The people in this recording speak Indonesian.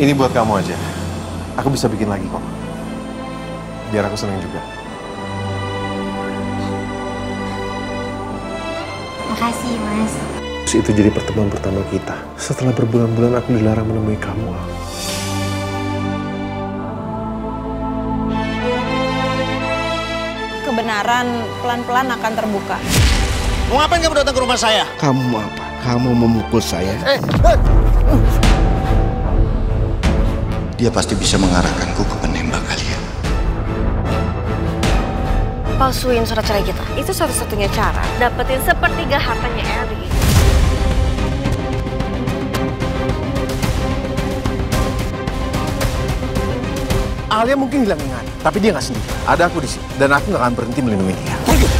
Ini buat kamu aja. Aku bisa bikin lagi kok. Biar aku seneng juga. Makasih, Mas. Itu jadi pertemuan pertama kita. Setelah berbulan-bulan aku dilarang menemui kamu, Al. Kebenaran pelan-pelan akan terbuka. Mau ngapain kamu datang ke rumah saya? Kamu mau apa? Kamu memukul saya? Dia pasti bisa mengarahkanku ke penembak kalian. Palsuin surat cerai kita. Itu satu-satunya cara dapetin sepertiga hartanya Eri. Alia mungkin hilang ingatan, tapi dia nggak sendiri. Ada aku di sini dan aku nggak akan berhenti melindungi dia.